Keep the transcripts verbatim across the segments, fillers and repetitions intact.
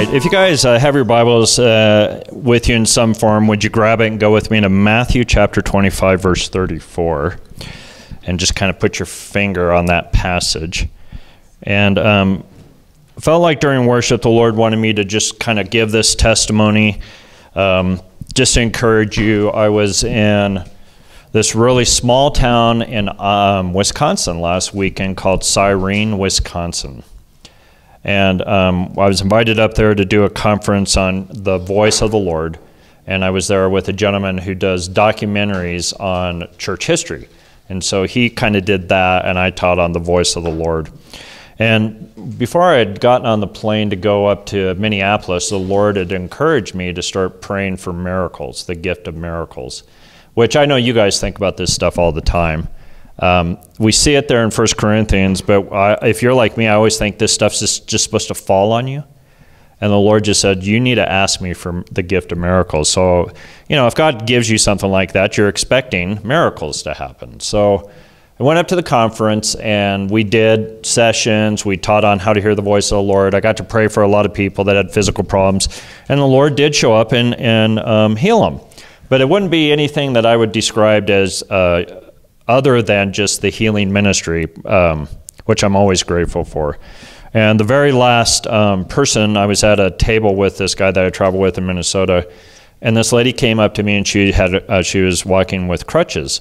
right. If you guys uh, have your Bibles uh, with you in some form, would you grab it and go with me to Matthew chapter twenty-five, verse thirty-four, and just kind of put your finger on that passage. And um, felt like during worship, the Lord wanted me to just kind of give this testimony, um, just to encourage you. I was in this really small town in um, Wisconsin last weekend called Cyrene, Wisconsin. And um, I was invited up there to do a conference on the voice of the Lord. And I was there with a gentleman who does documentaries on church history. And so he kind of did that, and I taught on the voice of the Lord. And before I had gotten on the plane to go up to Minneapolis, the Lord had encouraged me to start praying for miracles, the gift of miracles, which I know you guys think about this stuff all the time. Um, we see it there in First Corinthians, but I, if you're like me, I always think this stuff's just, just supposed to fall on you. And the Lord just said, you need to ask me for the gift of miracles. So, you know, if God gives you something like that, you're expecting miracles to happen. So I went up to the conference, and we did sessions. We taught on how to hear the voice of the Lord. I got to pray for a lot of people that had physical problems, and the Lord did show up and, and um, heal them. But it wouldn't be anything that I would describe as uh, other than just the healing ministry, um, which I'm always grateful for. And the very last um, person, I was at a table with this guy that I travel with in Minnesota, and this lady came up to me, and she had uh, she was walking with crutches.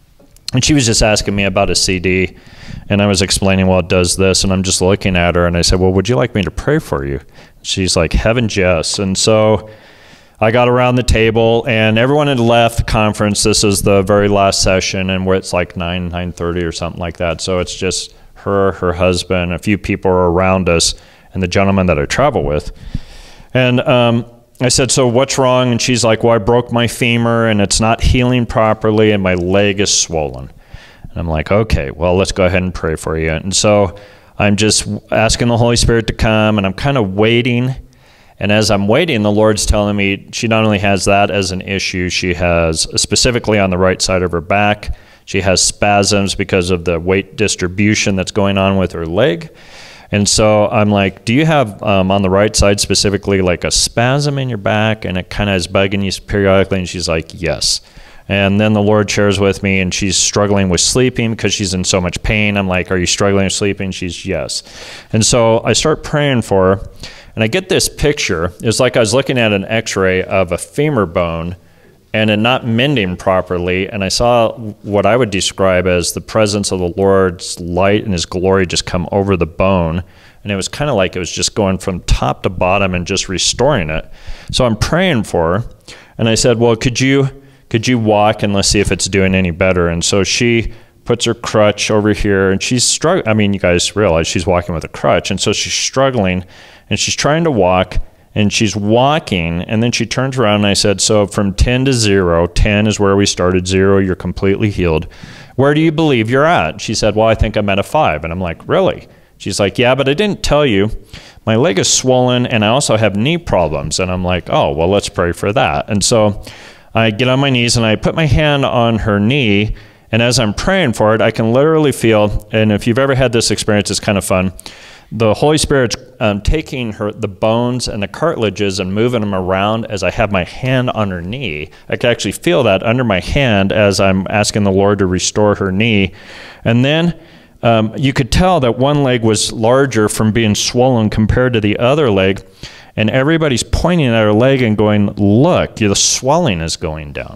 And she was just asking me about a C D, and I was explaining, well, it does this, and I'm just looking at her, and I said, well, would you like me to pray for you? She's like, heavens, yes. And so I got around the table, and everyone had left the conference. This is the very last session, and where it's like nine, nine thirty or something like that. So it's just her, her husband, a few people are around us, and the gentleman that I travel with. And um, I said, so what's wrong? And she's like, well, I broke my femur, and it's not healing properly, and my leg is swollen. And I'm like, okay, well, let's go ahead and pray for you. And so I'm just asking the Holy Spirit to come, and I'm kind of waiting. And as I'm waiting, the Lord's telling me she not only has that as an issue, she has, specifically on the right side of her back, she has spasms because of the weight distribution that's going on with her leg. And so I'm like, do you have um, on the right side specifically like a spasm in your back, and it kind of is bugging you periodically? And she's like, yes. And then the Lord shares with me, and she's struggling with sleeping because she's in so much pain. I'm like, are you struggling with sleeping? She's yes. And so I start praying for her. And I get this picture. It's like I was looking at an x-ray of a femur bone and it not mending properly. And I saw what I would describe as the presence of the Lord's light and his glory just come over the bone. And it was kind of like it was just going from top to bottom and just restoring it. So I'm praying for her. And I said, well, could you, could you walk and let's see if it's doing any better? And so she puts her crutch over here, and she's struggling. I mean, you guys realize she's walking with a crutch. And so she's struggling. And she's trying to walk, and she's walking, and then she turns around, and I said, so from ten to zero, ten is where we started, zero, you're completely healed. Where do you believe you're at? She said, well, I think I'm at a five. And I'm like, really? She's like, yeah, but I didn't tell you. My leg is swollen, and I also have knee problems. And I'm like, oh, well, let's pray for that. And so I get on my knees, and I put my hand on her knee, and as I'm praying for it, I can literally feel, and if you've ever had this experience, it's kind of fun, the Holy Spirit's um, taking her, the bones and the cartilages and moving them around as I have my hand on her knee. I can actually feel that under my hand as I'm asking the Lord to restore her knee. And then um, you could tell that one leg was larger from being swollen compared to the other leg. And everybody's pointing at her leg and going, look, the swelling is going down.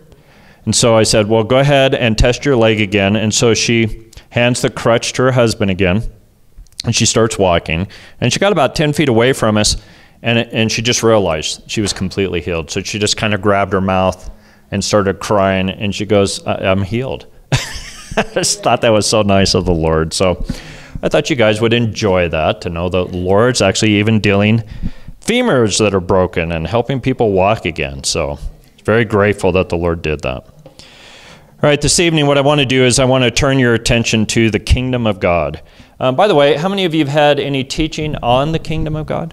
And so I said, well, go ahead and test your leg again. And so she hands the crutch to her husband again. And she starts walking, and she got about ten feet away from us, and, it, and she just realized she was completely healed. So she just kind of grabbed her mouth and started crying, and she goes, I'm healed. I just thought that was so nice of the Lord. So I thought you guys would enjoy that, to know the Lord's actually even dealing femurs that are broken and helping people walk again. So very grateful that the Lord did that. All right, this evening what I want to do is I want to turn your attention to the kingdom of God. Um, by the way, how many of you have had any teaching on the kingdom of God?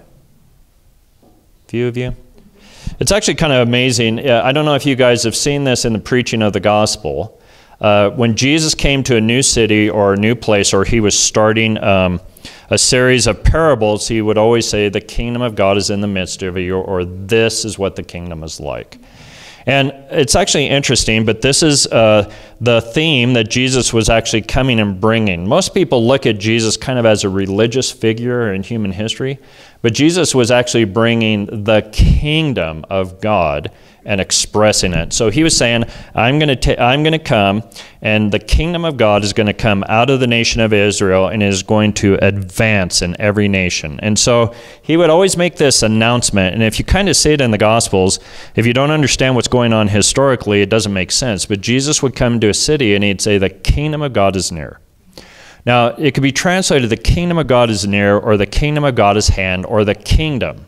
A few of you? It's actually kind of amazing. I don't know if you guys have seen this in the preaching of the gospel. Uh, when Jesus came to a new city or a new place, or he was starting um, a series of parables, he would always say, the kingdom of God is in the midst of you, or this is what the kingdom is like. And it's actually interesting, but this is uh, the theme that Jesus was actually coming and bringing. Most people look at Jesus kind of as a religious figure in human history, but Jesus was actually bringing the kingdom of God and expressing it. So he was saying, I'm going to I'm going to come, and the kingdom of God is going to come out of the nation of Israel and is going to advance in every nation. And so he would always make this announcement. And if you kind of see it in the Gospels, if you don't understand what's going on historically, it doesn't make sense. But Jesus would come to a city and he'd say, the kingdom of God is near. Now, it could be translated, the kingdom of God is near, or the kingdom of God is hand, or the kingdom.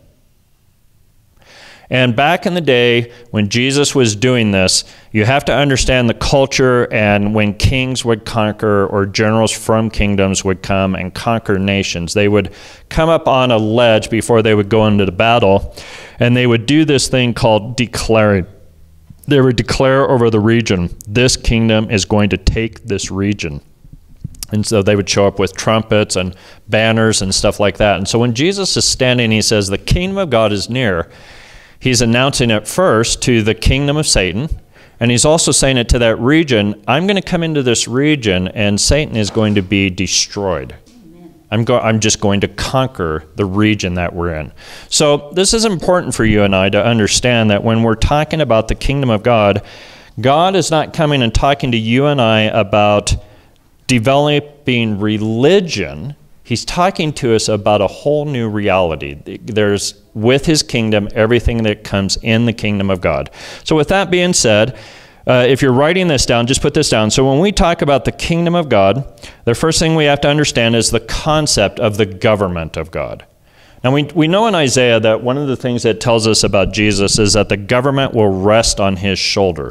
And back in the day when Jesus was doing this, you have to understand the culture, and when kings would conquer or generals from kingdoms would come and conquer nations, they would come up on a ledge before they would go into the battle, and they would do this thing called declaring. They would declare over the region, this kingdom is going to take this region. And so they would show up with trumpets and banners and stuff like that. And so when Jesus is standing, he says, the kingdom of God is near. He's announcing it first to the kingdom of Satan, and he's also saying it to that region, I'm going to come into this region, and Satan is going to be destroyed. I'm, go I'm just going to conquer the region that we're in. So this is important for you and I to understand that when we're talking about the kingdom of God, God is not coming and talking to you and I about developing religion. He's talking to us about a whole new reality. There's, with his kingdom, everything that comes in the kingdom of God. So with that being said, uh, if you're writing this down, just put this down. So when we talk about the kingdom of God, the first thing we have to understand is the concept of the government of God. Now we, we know in Isaiah that one of the things that tells us about Jesus is that the government will rest on his shoulder.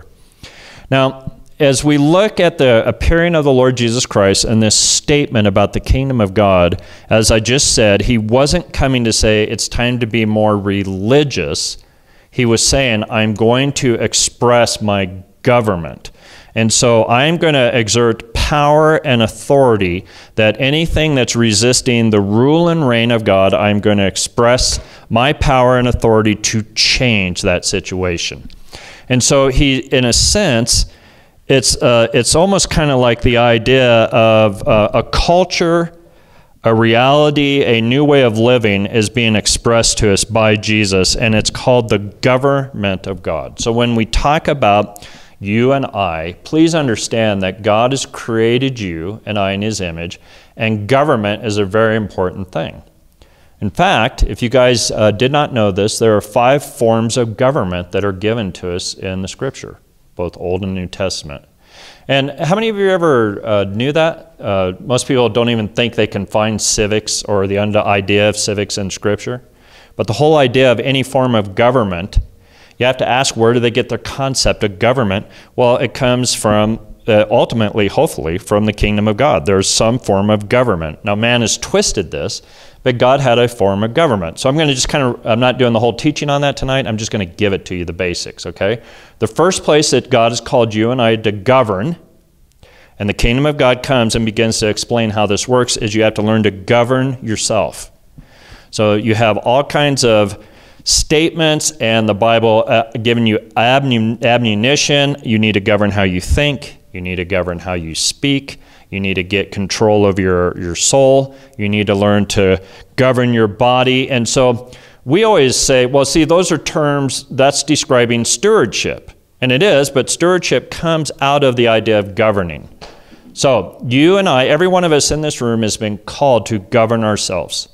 Now, as we look at the appearing of the Lord Jesus Christ and this statement about the kingdom of God, as I just said, he wasn't coming to say it's time to be more religious. He was saying, I'm going to express my government. And so I'm going to exert power and authority that anything that's resisting the rule and reign of God, I'm going to express my power and authority to change that situation. And so he, in a sense, It's, uh, it's almost kind of like the idea of uh, a culture, a reality, a new way of living is being expressed to us by Jesus, and it's called the government of God. So when we talk about you and I, please understand that God has created you and I in his image, and government is a very important thing. In fact, if you guys uh, did not know this, there are five forms of government that are given to us in the Scripture, both Old and New Testament. And how many of you ever uh, knew that? Uh, most people don't even think they can find civics or the idea of civics in Scripture. But the whole idea of any form of government, you have to ask, where do they get their concept of government? Well, it comes from, uh, ultimately, hopefully, from the kingdom of God. There's some form of government. Now, man has twisted this, but God had a form of government. So I'm going to just kind of, I'm not doing the whole teaching on that tonight. I'm just going to give it to you, the basics, okay? The first place that God has called you and I to govern, and the kingdom of God comes and begins to explain how this works, is you have to learn to govern yourself. So you have all kinds of statements and the Bible uh, giving you ammunition. You need to govern how you think. You need to govern how you speak. You need to get control of your, your soul. You need to learn to govern your body. And so we always say, well, see, those are terms that's describing stewardship. And it is, but stewardship comes out of the idea of governing. So you and I, every one of us in this room has been called to govern ourselves.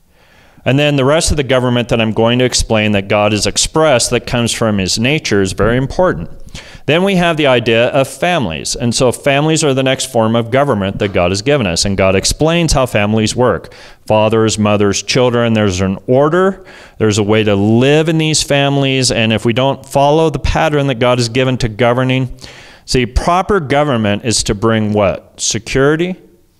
And then the rest of the government that I'm going to explain that God has expressed that comes from his nature is very important. Then we have the idea of families. And so families are the next form of government that God has given us. And God explains how families work. Fathers, mothers, children, there's an order. There's a way to live in these families. And if we don't follow the pattern that God has given to governing, see, proper government is to bring what? Security,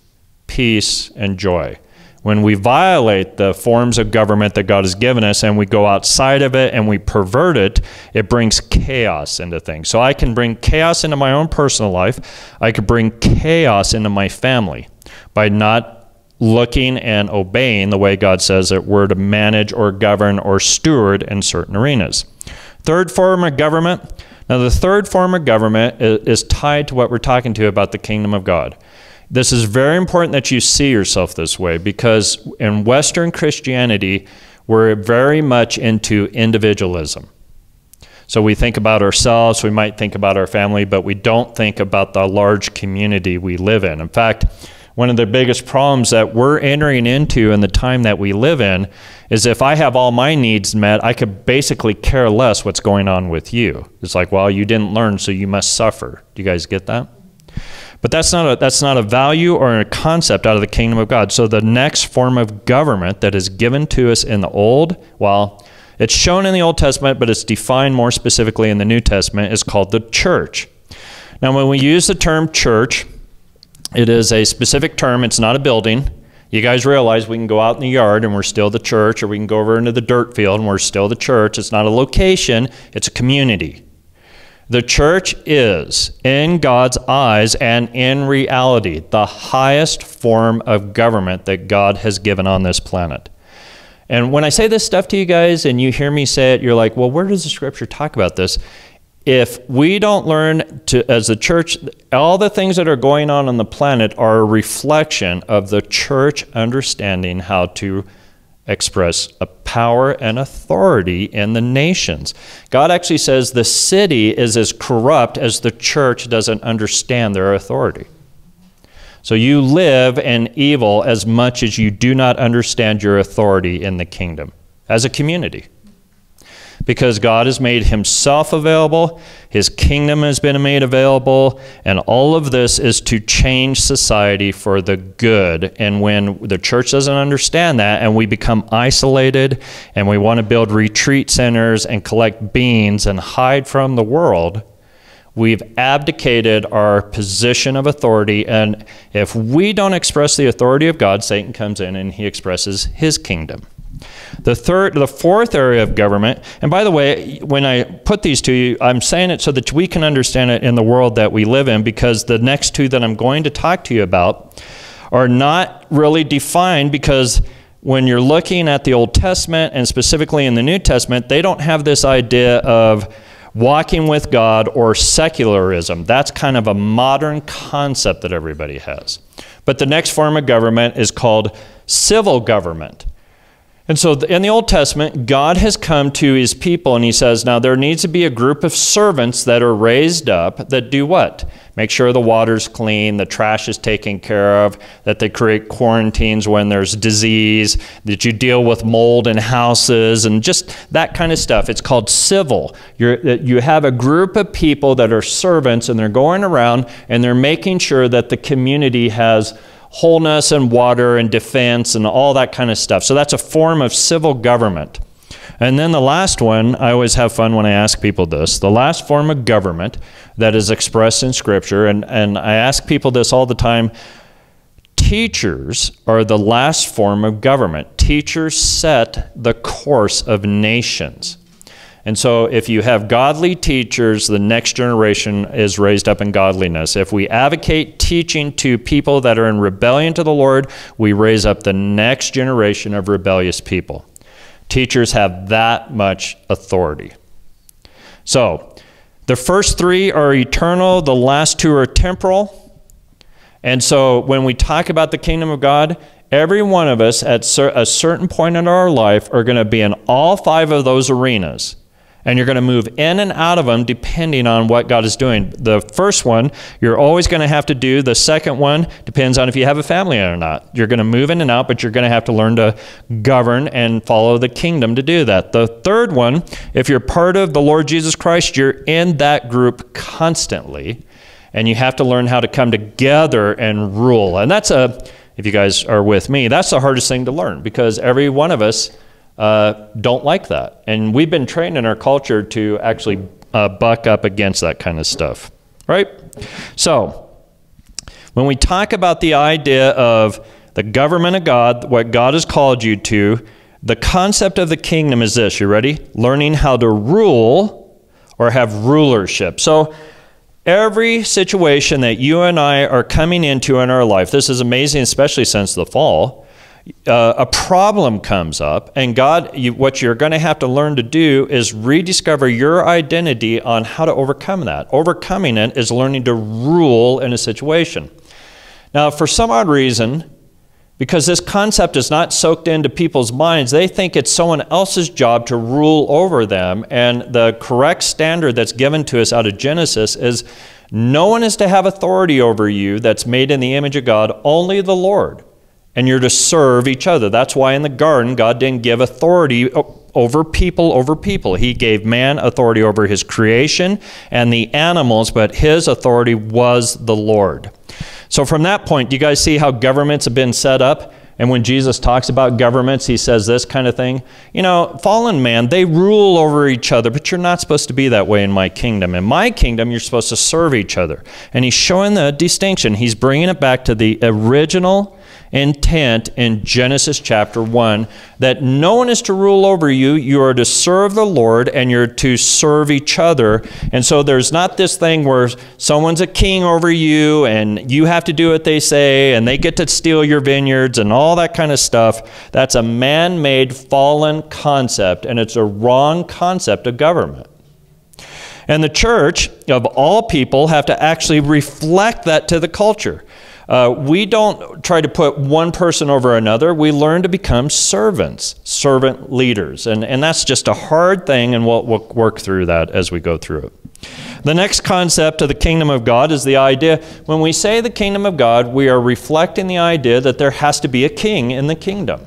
peace, and joy. When we violate the forms of government that God has given us and we go outside of it and we pervert it, it brings chaos into things. So I can bring chaos into my own personal life. I could bring chaos into my family by not looking and obeying the way God says that we're to manage or govern or steward in certain arenas. Third form of government. Now, the third form of government is tied to what we're talking to about the kingdom of God. This is very important that you see yourself this way, because in Western Christianity, we're very much into individualism. So we think about ourselves, we might think about our family, but we don't think about the large community we live in. In fact, one of the biggest problems that we're entering into in the time that we live in is if I have all my needs met, I could basically care less what's going on with you. It's like, well, you didn't learn, so you must suffer. Do you guys get that? But that's not a, that's not a value or a concept out of the kingdom of God. So the next form of government that is given to us in the Old, well, it's shown in the Old Testament, but it's defined more specifically in the New Testament, is called the church. Now, when we use the term church, it is a specific term. It's not a building. You guys realize we can go out in the yard and we're still the church, or we can go over into the dirt field and we're still the church. It's not a location. It's a community. The church is, in God's eyes and in reality, the highest form of government that God has given on this planet. And when I say this stuff to you guys and you hear me say it, you're like, well, where does the scripture talk about this? If we don't learn to, as a church, all the things that are going on on the planet are a reflection of the church understanding how to express a power and authority in the nations. God actually says the city is as corrupt as the church doesn't understand their authority. So you live in evil as much as you do not understand your authority in the kingdom as a community. Because God has made himself available, his kingdom has been made available, and all of this is to change society for the good. And when the church doesn't understand that, and we become isolated, and we want to build retreat centers and collect beans and hide from the world, we've abdicated our position of authority. And if we don't express the authority of God, Satan comes in and he expresses his kingdom. The third, the fourth area of government, and by the way, when I put these to you, I'm saying it so that we can understand it in the world that we live in, because the next two that I'm going to talk to you about are not really defined, because when you're looking at the Old Testament and specifically in the New Testament, they don't have this idea of walking with God or secularism. That's kind of a modern concept that everybody has. But the next form of government is called civil government. And so in the Old Testament, God has come to his people and he says, now there needs to be a group of servants that are raised up that do what? Make sure the water's clean, the trash is taken care of, that they create quarantines when there's disease, that you deal with mold in houses, and just that kind of stuff. It's called civil. You're, you have a group of people that are servants, and they're going around and they're making sure that the community has wholeness and water and defense and all that kind of stuff. So that's a form of civil government. And then the last one, I always have fun when I ask people this, the last form of government that is expressed in Scripture, and, and I ask people this all the time, teachers are the last form of government. Teachers set the course of nations. And so if you have godly teachers, the next generation is raised up in godliness. If we advocate teaching to people that are in rebellion to the Lord, we raise up the next generation of rebellious people. Teachers have that much authority. So the first three are eternal, the last two are temporal. And so when we talk about the kingdom of God, every one of us at a certain point in our life are going to be in all five of those arenas. And you're going to move in and out of them depending on what God is doing. The first one, you're always going to have to do. The second one depends on if you have a family or not. You're going to move in and out, but you're going to have to learn to govern and follow the kingdom to do that. The third one, if you're part of the Lord Jesus Christ, you're in that group constantly. And you have to learn how to come together and rule. And that's a, if you guys are with me, that's the hardest thing to learn, because every one of us Uh, don't like that. And we've been trained in our culture to actually uh, buck up against that kind of stuff, right? So when we talk about the idea of the government of God, what God has called you to, the concept of the kingdom is this. You ready? Learning how to rule or have rulership. So Every situation that you and I are coming into in our life, this is amazing, especially since the fall, uh, a problem comes up, and God, you, what you're going to have to learn to do is rediscover your identity on how to overcome that. Overcoming it is learning to rule in a situation. Now, for some odd reason, because this concept is not soaked into people's minds, they think it's someone else's job to rule over them. And the correct standard that's given to us out of Genesis is no one is to have authority over you that's made in the image of God, only the Lord. And you're to serve each other. That's why in the garden, God didn't give authority over people over people. He gave man authority over his creation and the animals, but his authority was the Lord. So from that point, do you guys see how governments have been set up? And when Jesus talks about governments, he says this kind of thing. You know, fallen man, they rule over each other, but you're not supposed to be that way in my kingdom. In my kingdom, you're supposed to serve each other. And he's showing the distinction. He's bringing it back to the original intent in Genesis chapter one, that no one is to rule over you. You are to serve the Lord, and you're to serve each other. And so there's not this thing where someone's a king over you and you have to do what they say and they get to steal your vineyards and all that kind of stuff. That's a man-made fallen concept, and it's a wrong concept of government. And the church, of all people, have to actually reflect that to the culture. Uh, we don't try to put one person over another. We learn to become servants, servant leaders. And, and that's just a hard thing, and we'll, we'll work through that as we go through it. The next concept of the kingdom of God is the idea, when we say the kingdom of God, we are reflecting the idea that there has to be a king in the kingdom.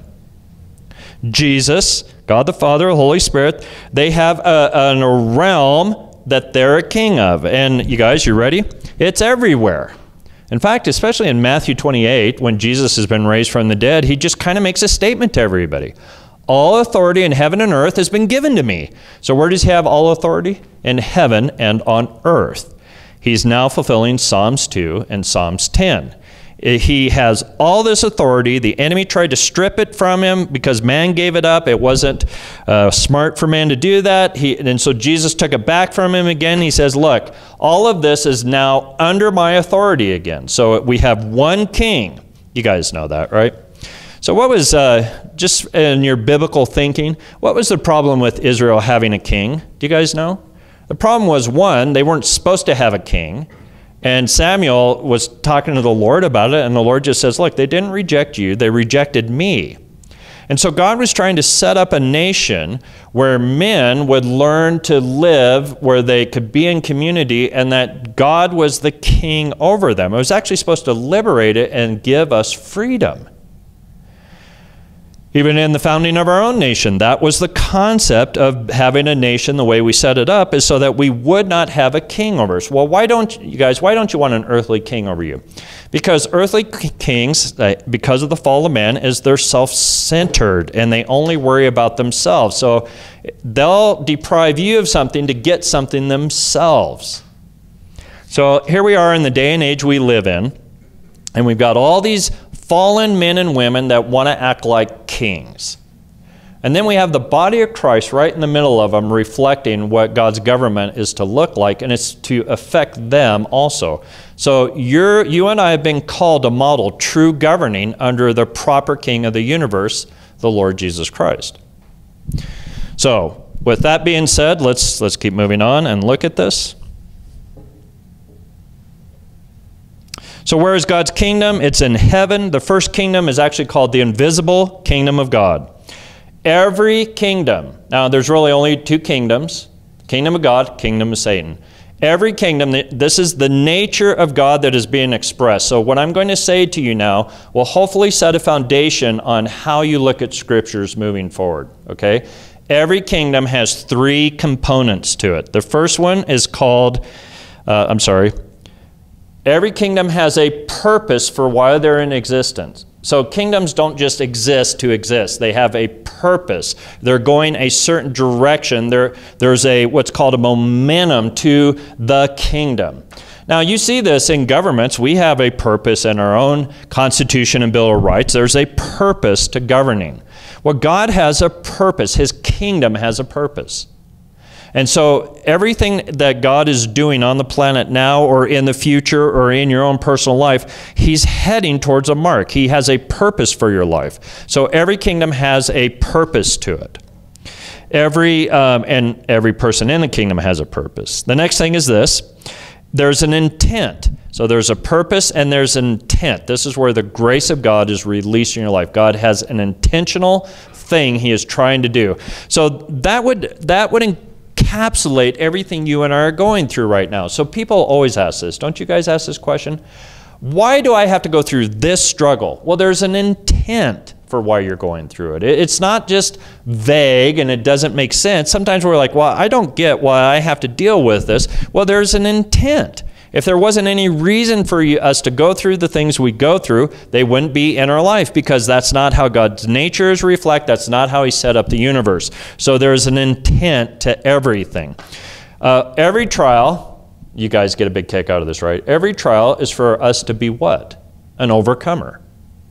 Jesus, God the Father, the Holy Spirit, they have a, a realm that they're a king of. And you guys, you ready? It's everywhere. In fact, especially in Matthew twenty-eight, when Jesus has been raised from the dead, he just kind of makes a statement to everybody. All authority in heaven and earth has been given to me. So where does he have all authority? In heaven and on earth. He's now fulfilling Psalms two and Psalms ten. He has all this authority. The enemy tried to strip it from him because man gave it up. It wasn't uh, smart for man to do that. He, and so Jesus took it back from him again. He says, look, all of this is now under my authority again. So we have one king. You guys know that, right? So what was, uh, just in your biblical thinking, what was the problem with Israel having a king? Do you guys know? The problem was, one, they weren't supposed to have a king. And Samuel was talking to the Lord about it, and the Lord just says, look, they didn't reject you, they rejected me. And so God was trying to set up a nation where men would learn to live, where they could be in community, and that God was the king over them. It was actually supposed to liberate it and give us freedom. Even in the founding of our own nation, that was the concept of having a nation the way we set it up, is so that we would not have a king over us. Well, why don't you guys, why don't you want an earthly king over you? Because earthly kings, because of the fall of man, is they're self-centered and they only worry about themselves. So they'll deprive you of something to get something themselves. So here we are in the day and age we live in, and we've got all these fallen men and women that want to act like kings. And then we have the body of Christ right in the middle of them, reflecting what God's government is to look like, and it's to affect them also. So you're, you and I have been called to model true governing under the proper king of the universe, the Lord Jesus Christ. So with that being said, let's, let's keep moving on and look at this. So where is God's kingdom? It's in heaven. The first kingdom is actually called the invisible kingdom of God. Every kingdom, now there's really only two kingdoms, kingdom of God, kingdom of Satan. Every kingdom, this is the nature of God that is being expressed. So what I'm going to say to you now will hopefully set a foundation on how you look at scriptures moving forward, okay? Every kingdom has three components to it. The first one is called, uh, I'm sorry, every kingdom has a purpose for why they're in existence. So kingdoms don't just exist to exist. They have a purpose. They're going a certain direction. There, there's a what's called a momentum to the kingdom. Now you see this in governments. We have a purpose in our own Constitution and Bill of Rights. There's a purpose to governing. Well, God has a purpose. His kingdom has a purpose. And so everything that God is doing on the planet now or in the future or in your own personal life, he's heading towards a mark. He has a purpose for your life. So every kingdom has a purpose to it. Every, um, and every person in the kingdom has a purpose. The next thing is this. There's an intent. So there's a purpose and there's an intent. This is where the grace of God is released in your life. God has an intentional thing he is trying to do. So that would, that would encapsulate everything you and I are going through right now. So people always ask this. Don't you guys ask this question? Why do I have to go through this struggle? Well, there's an intent for why you're going through it. It's not just vague and it doesn't make sense. Sometimes we're like, well, I don't get why I have to deal with this. Well, there's an intent. If there wasn't any reason for you, us to go through the things we go through, they wouldn't be in our life, because that's not how God's nature is reflect. That's not how he set up the universe. So there's an intent to everything. Uh, every trial, you guys get a big kick out of this, right? Every trial is for us to be what? An overcomer.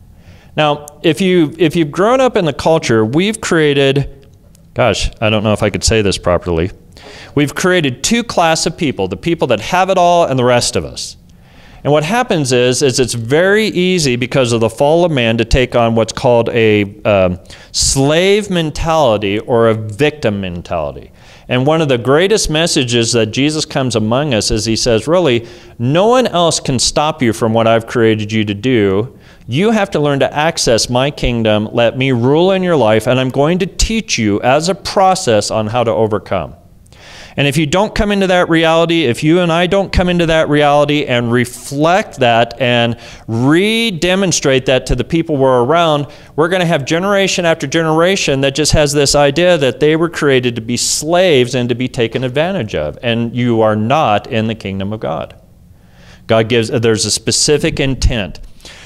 Now, if, you, if you've grown up in the culture, we've created, gosh, I don't know if I could say this properly. We've created two classes of people, the people that have it all and the rest of us. And what happens is, is it's very easy because of the fall of man to take on what's called a um, slave mentality or a victim mentality. And one of the greatest messages that Jesus comes among us is he says, really, no one else can stop you from what I've created you to do. You have to learn to access my kingdom, let me rule in your life, and I'm going to teach you as a process on how to overcome. And if you don't come into that reality, if you and I don't come into that reality and reflect that and re-demonstrate that to the people we're around, we're going to have generation after generation that just has this idea that they were created to be slaves and to be taken advantage of. And you are not in the kingdom of God. God gives, there's a specific intent.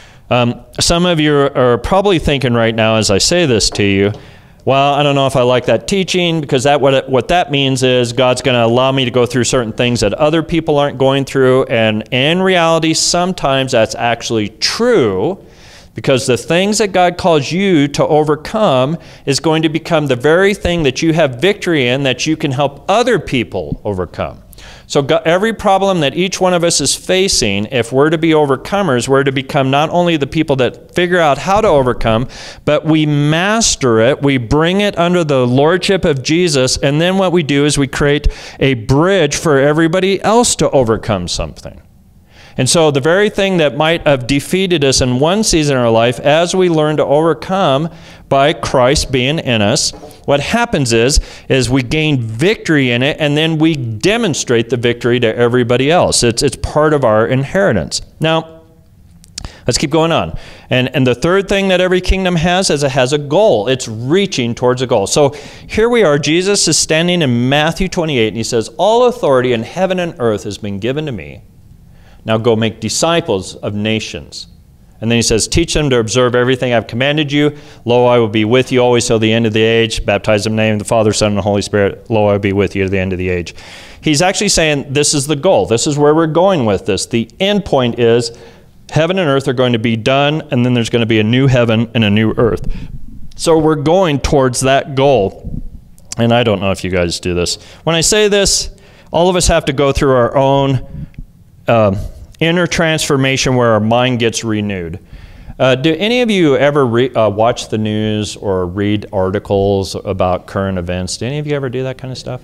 Um, some of you are probably thinking right now as I say this to you, well, I don't know if I like that teaching, because that what, it, what that means is God's going to allow me to go through certain things that other people aren't going through. And in reality, sometimes that's actually true, because the things that God calls you to overcome is going to become the very thing that you have victory in, that you can help other people overcome. So God, every problem that each one of us is facing, if we're to be overcomers, we're to become not only the people that figure out how to overcome, but we master it, we bring it under the lordship of Jesus, and then what we do is we create a bridge for everybody else to overcome something. And so the very thing that might have defeated us in one season of our life, as we learn to overcome by Christ being in us, what happens is, is we gain victory in it, and then we demonstrate the victory to everybody else. It's, it's part of our inheritance. Now, let's keep going on. And, and the third thing that every kingdom has is it has a goal. It's reaching towards a goal. So here we are. Jesus is standing in Matthew twenty-eight, and he says, all authority in heaven and earth has been given to me. Now go make disciples of nations. And then he says, teach them to observe everything I've commanded you. Lo, I will be with you always till the end of the age. Baptize them in the name of the Father, Son, and the Holy Spirit. Lo, I will be with you to the end of the age. He's actually saying this is the goal. This is where we're going with this. The end point is heaven and earth are going to be done, and then there's going to be a new heaven and a new earth. So we're going towards that goal. And I don't know if you guys do this. When I say this, all of us have to go through our own Uh, inner transformation where our mind gets renewed. Uh, do any of you ever re uh, watch the news or read articles about current events? Do any of you ever do that kind of stuff?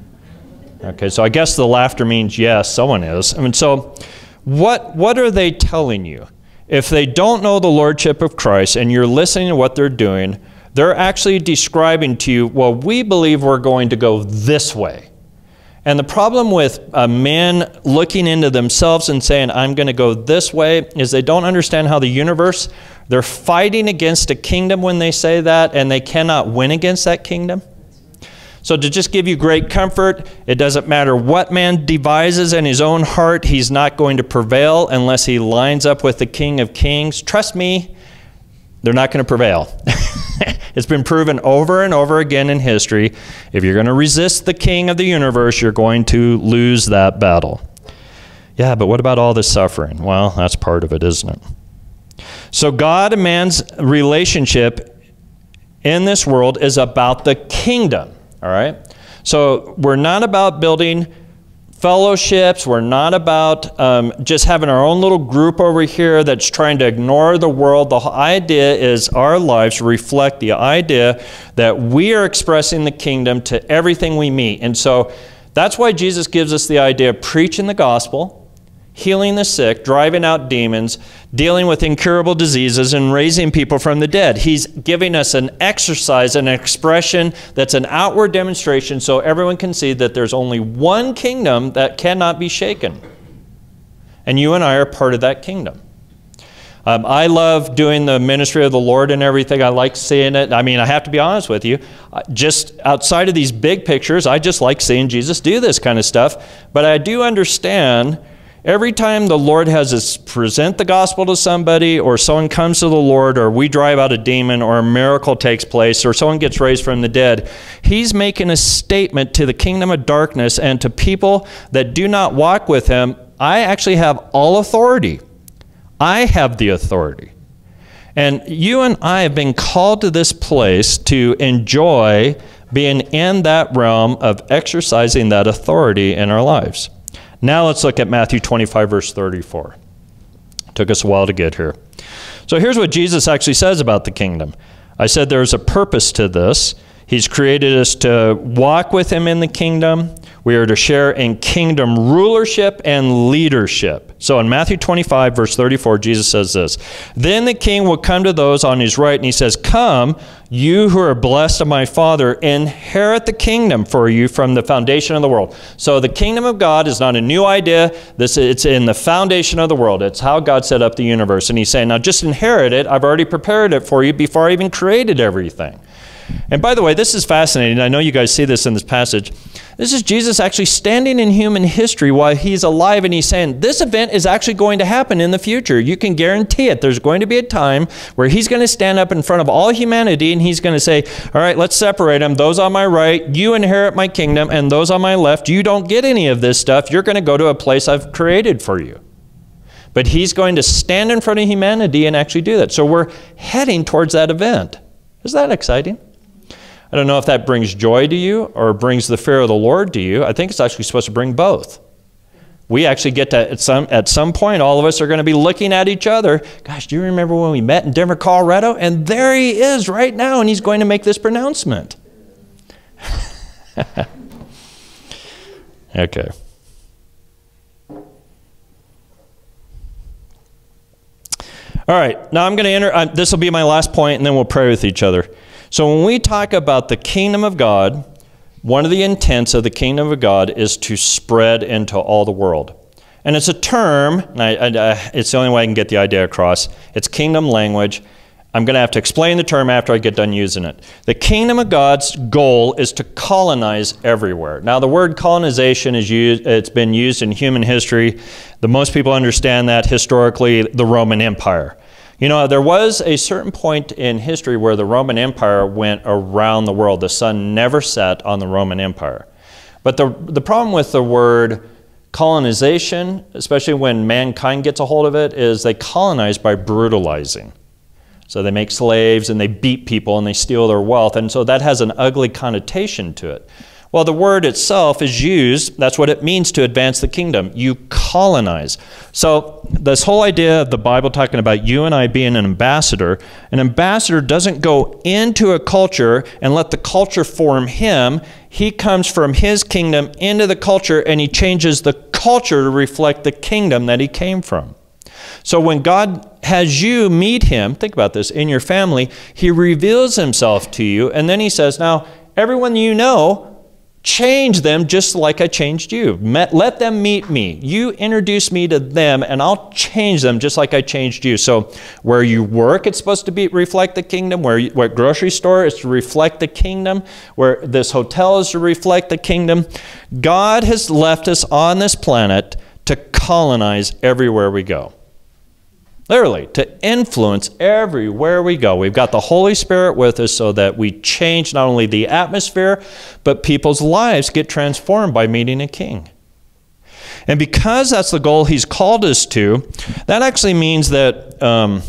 Okay, so I guess the laughter means yes, someone is. I mean, so what, what are they telling you? If they don't know the lordship of Christ and you're listening to what they're doing, they're actually describing to you, well, we believe we're going to go this way. And the problem with uh, men looking into themselves and saying, I'm going to go this way, is they don't understand how the universe, they're fighting against a kingdom when they say that, and they cannot win against that kingdom. So to just give you great comfort, it doesn't matter what man devises in his own heart, he's not going to prevail unless he lines up with the King of Kings. Trust me, they're not going to prevail. It's been proven over and over again in history. If you're going to resist the king of the universe, you're going to lose that battle. Yeah, but what about all this suffering? Well, that's part of it, isn't it? So God and man's relationship in this world is about the kingdom, all right? So we're not about building fellowships. We're not about um, just having our own little group over here that's trying to ignore the world. The idea is our lives reflect the idea that we are expressing the kingdom to everything we meet. And so that's why Jesus gives us the idea of preaching the gospel, healing the sick, driving out demons, dealing with incurable diseases, and raising people from the dead. He's giving us an exercise, an expression that's an outward demonstration so everyone can see that there's only one kingdom that cannot be shaken. And you and I are part of that kingdom. Um, I love doing the ministry of the Lord and everything. I like seeing it. I mean, I have to be honest with you. Just outside of these big pictures, I just like seeing Jesus do this kind of stuff. But I do understand every time the Lord has us present the gospel to somebody, or someone comes to the Lord, or we drive out a demon, or a miracle takes place, or someone gets raised from the dead, he's making a statement to the kingdom of darkness and to people that do not walk with him. I actually have all authority. I have the authority. And you and I have been called to this place to enjoy being in that realm of exercising that authority in our lives. Now let's look at Matthew twenty-five, verse thirty-four. Took us a while to get here. So here's what Jesus actually says about the kingdom. I said there's a purpose to this. He's created us to walk with him in the kingdom. We are to share in kingdom rulership and leadership. So in Matthew twenty-five, verse thirty-four, Jesus says this, "Then the king will come to those on his right, and he says, 'Come, you who are blessed of my Father, inherit the kingdom for you from the foundation of the world.'" So the kingdom of God is not a new idea. This, it's in the foundation of the world. It's how God set up the universe. And he's saying, now just inherit it. I've already prepared it for you before I even created everything. And by the way, this is fascinating. I know you guys see this in this passage. This is Jesus actually standing in human history while he's alive, and he's saying, this event is actually going to happen in the future. You can guarantee it. There's going to be a time where he's going to stand up in front of all humanity, and he's going to say, all right, let's separate them. Those on my right, you inherit my kingdom, and those on my left, you don't get any of this stuff. You're going to go to a place I've created for you. But he's going to stand in front of humanity and actually do that. So we're heading towards that event. Isn't that exciting? I don't know if that brings joy to you or brings the fear of the Lord to you. I think it's actually supposed to bring both. We actually get to, at some, at some point, all of us are going to be looking at each other. Gosh, do you remember when we met in Denver, Colorado? And there he is right now, and he's going to make this pronouncement. Okay. All right, now I'm going to enter, uh, this will be my last point, and then we'll pray with each other. So when we talk about the kingdom of God, one of the intents of the kingdom of God is to spread into all the world. And it's a term, and I, I, it's the only way I can get the idea across. It's kingdom language. I'm going to have to explain the term after I get done using it. The kingdom of God's goal is to colonize everywhere. Now, the word colonization is used, it's been used in human history. The most people understand that historically, the Roman Empire. You know, there was a certain point in history where the Roman Empire went around the world. The sun never set on the Roman Empire. But the, the problem with the word colonization, especially when mankind gets a hold of it, is they colonize by brutalizing. So they make slaves and they beat people and they steal their wealth. And so that has an ugly connotation to it. Well, the word itself is used, that's what it means to advance the kingdom. You colonize. So this whole idea of the Bible talking about you and I being an ambassador, an ambassador doesn't go into a culture and let the culture form him. He comes from his kingdom into the culture, and he changes the culture to reflect the kingdom that he came from. So when God has you meet him, think about this, in your family, he reveals himself to you, and then he says, now, everyone you know, change them just like I changed you. Let them meet me. You introduce me to them, and I'll change them just like I changed you. So where you work, it's supposed to be reflect the kingdom. Where, you, where grocery store is to reflect the kingdom. Where this hotel is to reflect the kingdom. God has left us on this planet to colonize everywhere we go. Literally, to influence everywhere we go. We've got the Holy Spirit with us so that we change not only the atmosphere, but people's lives get transformed by meeting a king. And because that's the goal he's called us to, that actually means that um,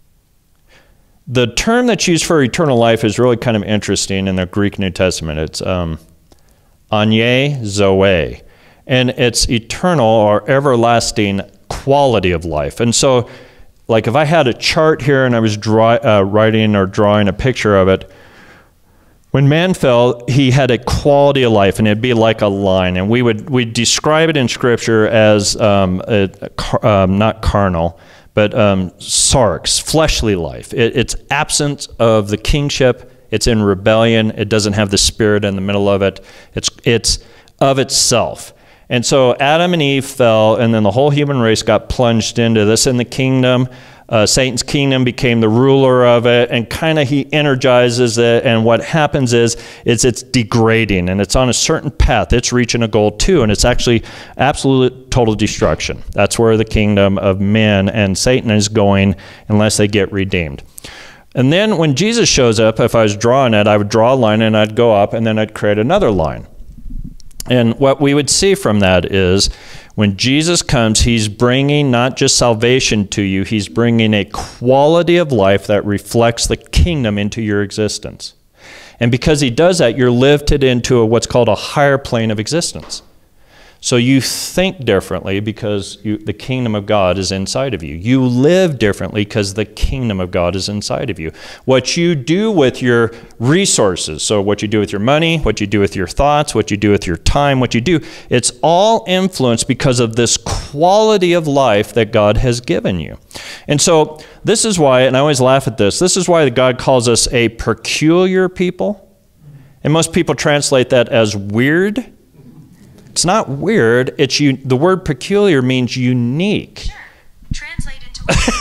the term that's used for eternal life is really kind of interesting in the Greek New Testament. It's um, Anye Zoe. And it's eternal or everlasting quality of life. And so, like if I had a chart here and I was draw, uh, writing or drawing a picture of it, when man fell, he had a quality of life, and it'd be like a line. And we would we'd describe it in Scripture as um, a, a, um, not carnal, but um, sarx, fleshly life. It, it's absence of the kingship. It's in rebellion. It doesn't have the Spirit in the middle of it. It's it's of itself. And so Adam and Eve fell, and then the whole human race got plunged into this in the kingdom. Uh, Satan's kingdom became the ruler of it, and kind of he energizes it, and what happens is, is it's degrading, and it's on a certain path. It's reaching a goal too, and it's actually absolute total destruction. That's where the kingdom of men and Satan is going unless they get redeemed. And then when Jesus shows up, if I was drawing it, I would draw a line, and I'd go up, and then I'd create another line. And what we would see from that is when Jesus comes, he's bringing not just salvation to you, he's bringing a quality of life that reflects the kingdom into your existence. And because he does that, you're lifted into a, what's called a higher plane of existence. So you think differently because you, the kingdom of God is inside of you. You live differently because the kingdom of God is inside of you. What you do with your resources, so what you do with your money, what you do with your thoughts, what you do with your time, what you do, it's all influenced because of this quality of life that God has given you. And so this is why, and I always laugh at this, this is why God calls us a peculiar people. And most people translate that as weird. It's not weird. It's you. The word peculiar means unique. Sure. Translate into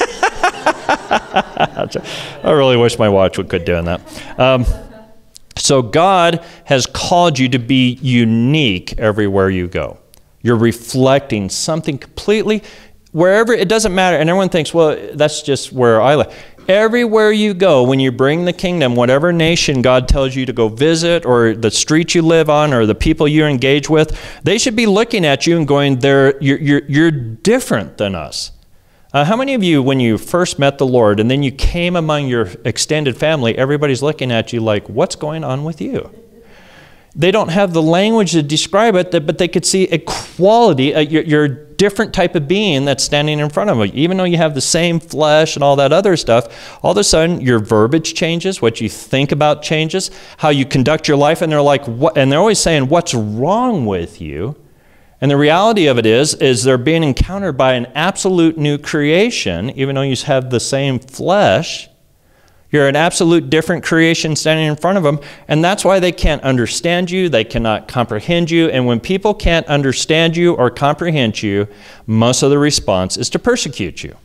I really wish my watch would quit doing that. Um, so God has called you to be unique everywhere you go. You're reflecting something completely, wherever, it doesn't matter. And everyone thinks, well, that's just where I live. Everywhere you go, when you bring the kingdom, whatever nation God tells you to go visit, or the street you live on, or the people you engage with, they should be looking at you and going, They're, you're, you're, you're different than us. Uh, how many of you, when you first met the Lord and then you came among your extended family, everybody's looking at you like, what's going on with you? They don't have the language to describe it, but they could see a quality, a, you're, you're a different type of being that's standing in front of them. Even though you have the same flesh and all that other stuff, all of a sudden your verbiage changes, what you think about changes, how you conduct your life, and they're like, what? And they're always saying, what's wrong with you? And the reality of it is, is they're being encountered by an absolute new creation, even though you have the same flesh. You're an absolute different creation standing in front of them, and that's why they can't understand you, they cannot comprehend you, and when people can't understand you or comprehend you, most of the response is to persecute you.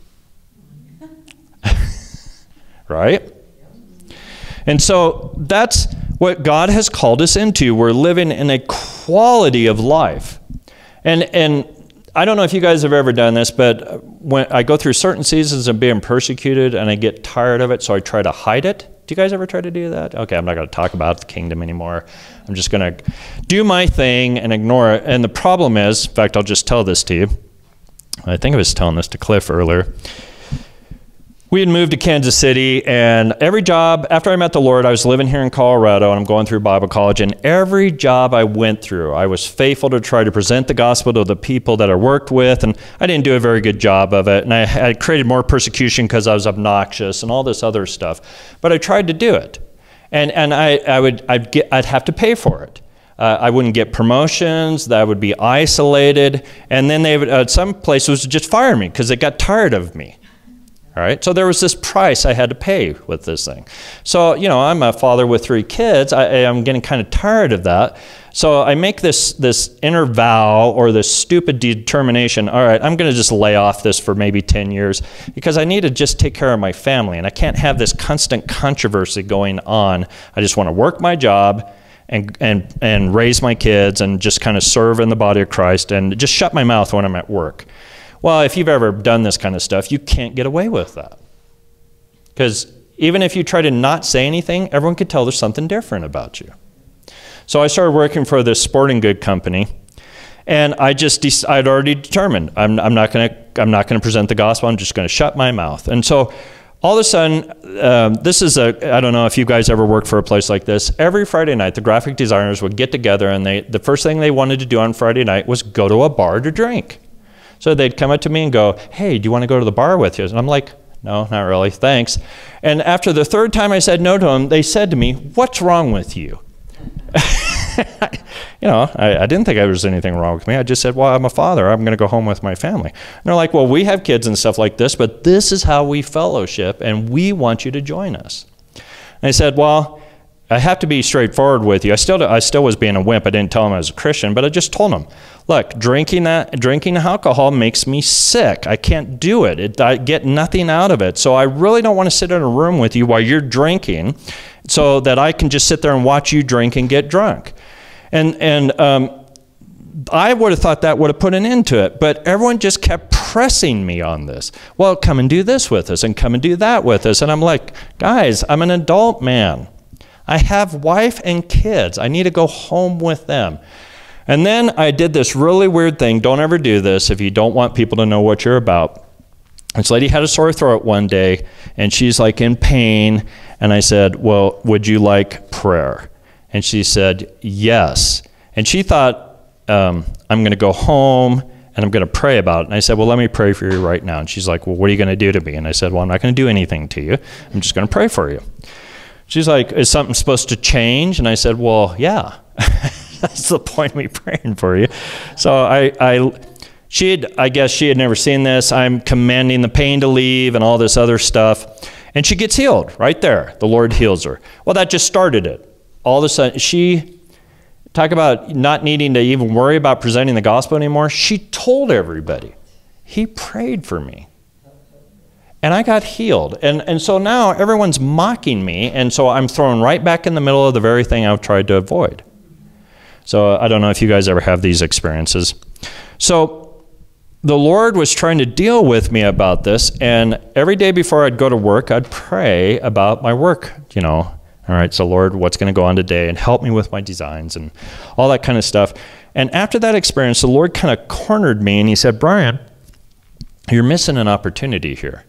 Right? And so that's what God has called us into. We're living in a quality of life. And, and I don't know if you guys have ever done this, but when I go through certain seasons of being persecuted and I get tired of it, so I try to hide it. Do you guys ever try to do that? Okay, I'm not going to talk about the kingdom anymore. I'm just going to do my thing and ignore it. And the problem is, in fact, I'll just tell this to you. I think I was telling this to Cliff earlier. We had moved to Kansas City, and every job, after I met the Lord, I was living here in Colorado, and I'm going through Bible college, and every job I went through, I was faithful to try to present the gospel to the people that I worked with, and I didn't do a very good job of it, and I had created more persecution because I was obnoxious and all this other stuff, but I tried to do it, and, and I, I would, I'd, get, I'd have to pay for it. Uh, I wouldn't get promotions, that would be isolated, and then they would, uh, some places would just fire me because they got tired of me. All right, so there was this price I had to pay with this thing. So, you know, I'm a father with three kids. I, I'm getting kind of tired of that. So I make this, this inner vow or this stupid determination, all right, I'm going to just lay off this for maybe ten years because I need to just take care of my family, and I can't have this constant controversy going on. I just want to work my job and, and, and raise my kids and just kind of serve in the body of Christ and just shut my mouth when I'm at work. Well, if you've ever done this kind of stuff, you can't get away with that. Because even if you try to not say anything, everyone could tell there's something different about you. So I started working for this sporting good company, and I just I'd already determined I'm, I'm not going to I'm not going to present the gospel. I'm just going to shut my mouth. And so all of a sudden, um, this is a, I don't know if you guys ever worked for a place like this. Every Friday night, the graphic designers would get together, and they, the first thing they wanted to do on Friday night was go to a bar to drink. So they'd come up to me and go, hey, do you want to go to the bar with you? And I'm like, no, not really, thanks. And after the third time I said no to them, they said to me, what's wrong with you? You know, I, I didn't think there was anything wrong with me. I just said, well, I'm a father. I'm going to go home with my family. And they're like, well, we have kids and stuff like this, but this is how we fellowship, and we want you to join us. And I said, well, I have to be straightforward with you. I still, I still was being a wimp. I didn't tell them I was a Christian, but I just told them, look, drinking that, drinking alcohol makes me sick. I can't do it. it. I get nothing out of it. So I really don't want to sit in a room with you while you're drinking so that I can just sit there and watch you drink and get drunk. And, and um, I would have thought that would have put an end to it, but everyone just kept pressing me on this. Well, come and do this with us and come and do that with us. And I'm like, guys, I'm an adult man. I have wife and kids. I need to go home with them. And then I did this really weird thing. Don't ever do this if you don't want people to know what you're about. This lady had a sore throat one day, and she's like in pain. And I said, well, would you like prayer? And she said, yes. And she thought, um, I'm going to go home and I'm going to pray about it. And I said, well, let me pray for you right now. And she's like, well, what are you going to do to me? And I said, well, I'm not going to do anything to you. I'm just going to pray for you. She's like, is something supposed to change? And I said, well, yeah. That's the point of me praying for you. So I, I, she had, I guess she had never seen this. I'm commanding the pain to leave and all this other stuff. And she gets healed right there. The Lord heals her. Well, that just started it. All of a sudden, she, talk about not needing to even worry about presenting the gospel anymore. She told everybody. He prayed for me. And I got healed. And, and so now everyone's mocking me. And so I'm thrown right back in the middle of the very thing I've tried to avoid. So I don't know if you guys ever have these experiences. So the Lord was trying to deal with me about this. And every day before I'd go to work, I'd pray about my work, you know. All right, so Lord, what's going to go on today? And help me with my designs and all that kind of stuff. And after that experience, the Lord kind of cornered me and he said, Brian, you're missing an opportunity here.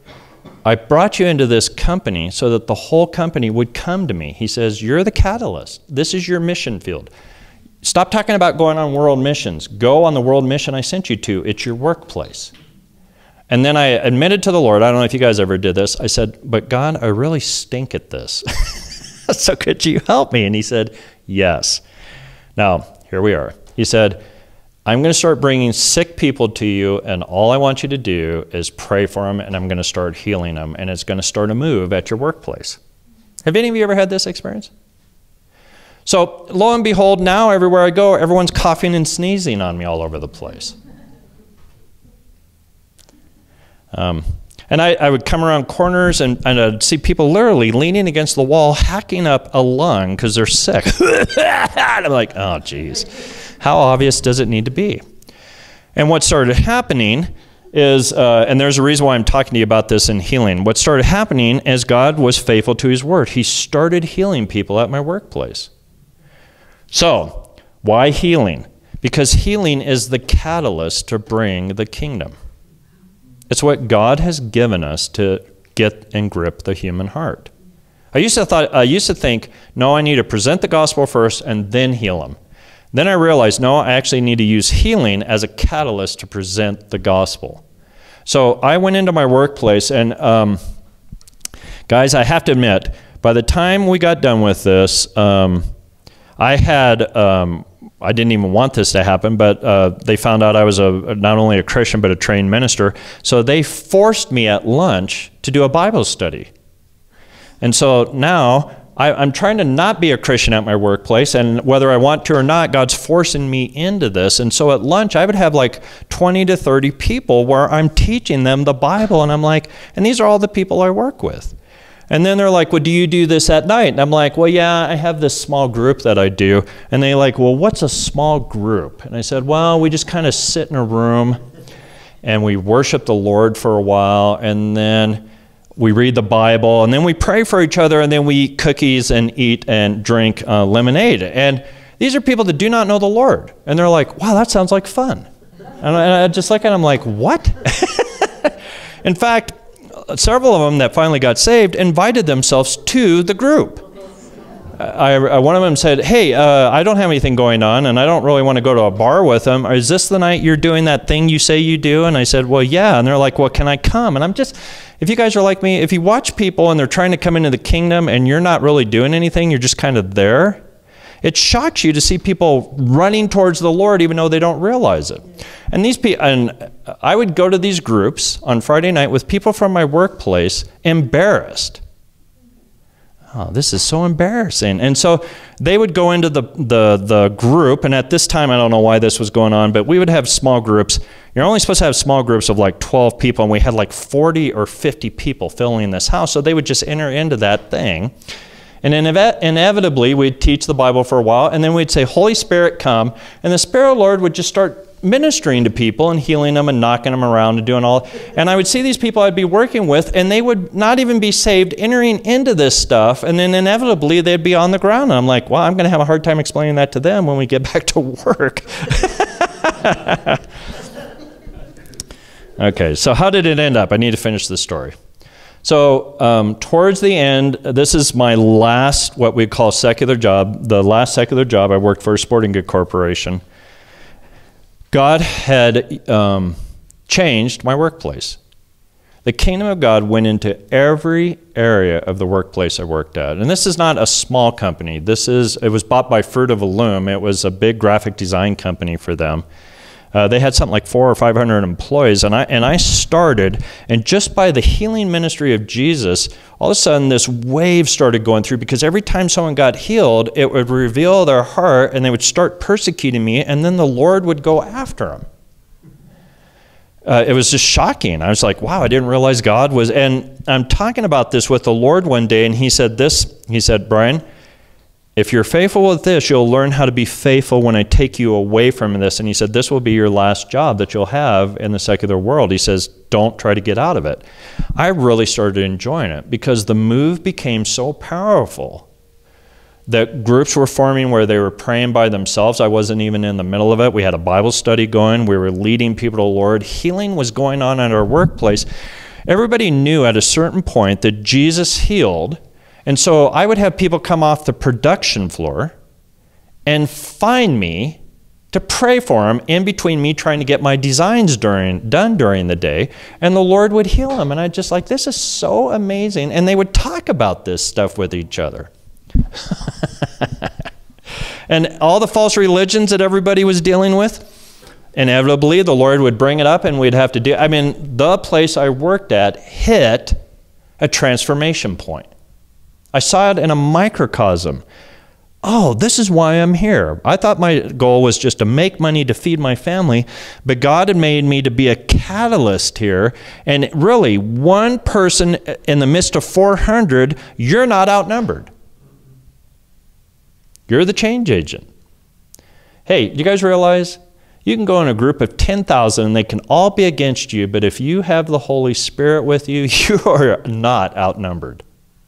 I brought you into this company so that the whole company would come to me. He says, you're the catalyst. This is your mission field. Stop talking about going on world missions. Go on the world mission I sent you to. It's your workplace. And then I admitted to the Lord, I don't know if you guys ever did this. I said, but God, I really stink at this. So could you help me? And he said, yes. Now, here we are. He said, I'm going to start bringing sick people to you, and all I want you to do is pray for them, and I'm going to start healing them, and it's going to start a move at your workplace. Have any of you ever had this experience? So lo and behold, now everywhere I go, everyone's coughing and sneezing on me all over the place. Um, and I, I would come around corners and, and I'd see people literally leaning against the wall, hacking up a lung because they're sick. And I'm like, oh, geez. How obvious does it need to be? And what started happening is, uh, and there's a reason why I'm talking to you about this in healing. What started happening as God was faithful to his word, he started healing people at my workplace. So, why healing? Because healing is the catalyst to bring the kingdom. It's what God has given us to get and grip the human heart. I used to thought, I used to think, no, I need to present the gospel first and then heal them. Then I realized, no, I actually need to use healing as a catalyst to present the gospel. So I went into my workplace, and um, guys, I have to admit, by the time we got done with this, um, I had, um, I didn't even want this to happen, but uh, they found out I was a, not only a Christian, but a trained minister. So they forced me at lunch to do a Bible study. And so now I, I'm trying to not be a Christian at my workplace, and whether I want to or not, God's forcing me into this. And so at lunch, I would have like twenty to thirty people where I'm teaching them the Bible, and I'm like, and these are all the people I work with. And then they're like, well, do you do this at night? And I'm like, well, yeah, I have this small group that I do. And they're like, well, what's a small group? And I said, well, we just kind of sit in a room and we worship the Lord for a while, and then we read the Bible, and then we pray for each other, and then we eat cookies and eat and drink uh, lemonade. And these are people that do not know the Lord. And they're like, wow, that sounds like fun. And I, and I just like it, I'm like, what? In fact, several of them that finally got saved invited themselves to the group. I, I, one of them said, hey, uh, I don't have anything going on, and I don't really want to go to a bar with them. Is this the night you're doing that thing you say you do? And I said, well, yeah. And they're like, well, can I come? And I'm just, if you guys are like me, if you watch people and they're trying to come into the kingdom and you're not really doing anything, you're just kind of there, it shocks you to see people running towards the Lord even though they don't realize it. And these people, and I would go to these groups on Friday night with people from my workplace embarrassed. Oh, this is so embarrassing. And so they would go into the, the, the group, and at this time, I don't know why this was going on, but we would have small groups. You're only supposed to have small groups of like twelve people, and we had like forty or fifty people filling this house, so they would just enter into that thing. And inev inevitably, we'd teach the Bible for a while, and then we'd say, Holy Spirit, come, and the Spirit of the Lord would just start ministering to people and healing them and knocking them around and doing all. And I would see these people I'd be working with, and they would not even be saved, entering into this stuff, and then inevitably they'd be on the ground. And I'm like, well, I'm going to have a hard time explaining that to them when we get back to work. Okay, so how did it end up? I need to finish this story. So um, towards the end, this is my last, what we call secular job, the last secular job. I worked for a sporting good corporation. God had um, changed my workplace. The kingdom of God went into every area of the workplace I worked at. And this is not a small company. This is, it was bought by Fruit of the Loom. It was a big graphic design company for them. Uh, they had something like four or five hundred employees, and I and I started, and just by the healing ministry of Jesus, all of a sudden this wave started going through, because every time someone got healed, it would reveal their heart, and they would start persecuting me, and then the Lord would go after them. Uh, it was just shocking. I was like, wow, I didn't realize God was, and I'm talking about this with the Lord one day, and he said this, he said, Brian, if you're faithful with this, you'll learn how to be faithful when I take you away from this. And he said, this will be your last job that you'll have in the secular world. He says, don't try to get out of it. I really started enjoying it because the move became so powerful that groups were forming where they were praying by themselves. I wasn't even in the middle of it. We had a Bible study going. We were leading people to the Lord. Healing was going on at our workplace. Everybody knew at a certain point that Jesus healed. And so I would have people come off the production floor and find me to pray for them in between me trying to get my designs during, done during the day, and the Lord would heal them. And I'd just like, this is so amazing. And they would talk about this stuff with each other. And all the false religions that everybody was dealing with, inevitably the Lord would bring it up and we'd have to do, I mean, the place I worked at hit a transformation point. I saw it in a microcosm. Oh, this is why I'm here. I thought my goal was just to make money to feed my family, but God had made me to be a catalyst here. And really, one person in the midst of four hundred, you're not outnumbered. You're the change agent. Hey, you guys realize you can go in a group of ten thousand and they can all be against you, but if you have the Holy Spirit with you, you are not outnumbered.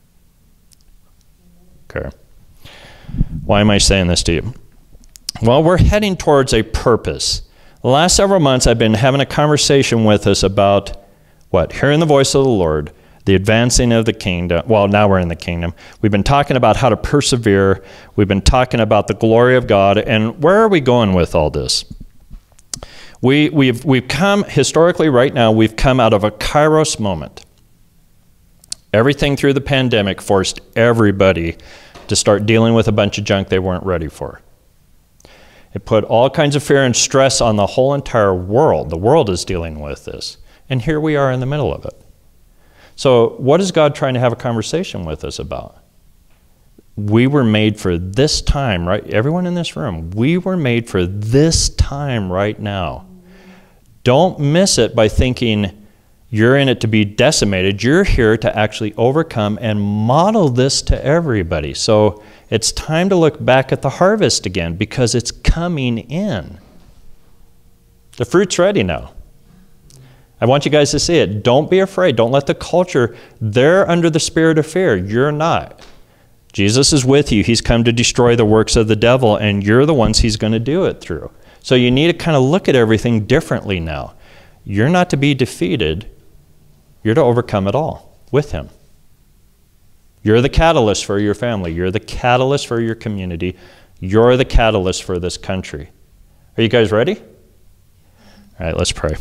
Okay. Why am I saying this to you? Well, we're heading towards a purpose. The last several months, I've been having a conversation with us about what? Hearing the voice of the Lord, the advancing of the kingdom. Well, now we're in the kingdom. We've been talking about how to persevere. We've been talking about the glory of God. And where are we going with all this? We, we've, we've come, historically right now, we've come out of a Kairos moment. Everything through the pandemic forced everybody to start dealing with a bunch of junk they weren't ready for. It put all kinds of fear and stress on the whole entire world. The world is dealing with this. And here we are in the middle of it. So what is God trying to have a conversation with us about? We were made for this time, right? Everyone in this room, we were made for this time right now. Don't miss it by thinking you're in it to be decimated. You're here to actually overcome and model this to everybody. So it's time to look back at the harvest again because it's coming in. The fruit's ready now. I want you guys to see it. Don't be afraid. Don't let the culture, they're under the spirit of fear. You're not. Jesus is with you. He's come to destroy the works of the devil, and you're the ones he's going to do it through. So you need to kind of look at everything differently now. You're not to be defeated. You're to overcome it all with him. You're the catalyst for your family. You're the catalyst for your community. You're the catalyst for this country. Are you guys ready? All right, let's pray.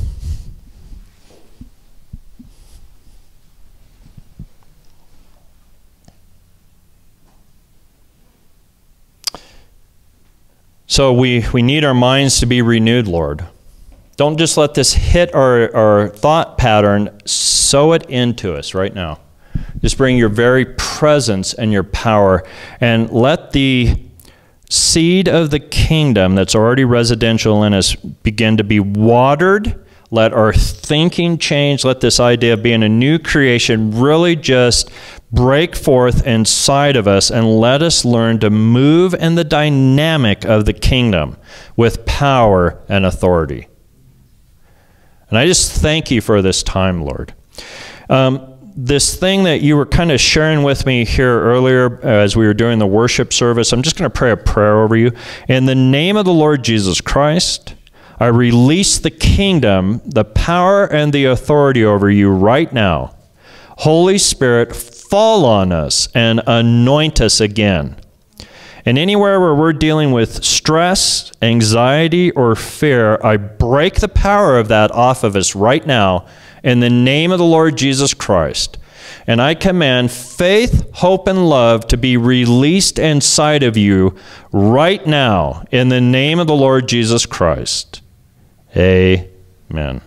So we, we need our minds to be renewed, Lord. Don't just let this hit our, our thought pattern. Sow it into us right now. Just bring your very presence and your power, and let the seed of the kingdom that's already residential in us begin to be watered. Let our thinking change. Let this idea of being a new creation really just break forth inside of us, and let us learn to move in the dynamic of the kingdom with power and authority. And I just thank you for this time, Lord. Um, this thing that you were kind of sharing with me here earlier as we were doing the worship service, I'm just going to pray a prayer over you. In the name of the Lord Jesus Christ, I release the kingdom, the power and the authority over you right now. Holy Spirit, fall on us and anoint us again. And anywhere where we're dealing with stress, anxiety, or fear, I break the power of that off of us right now in the name of the Lord Jesus Christ. And I command faith, hope, and love to be released inside of you right now in the name of the Lord Jesus Christ. Amen.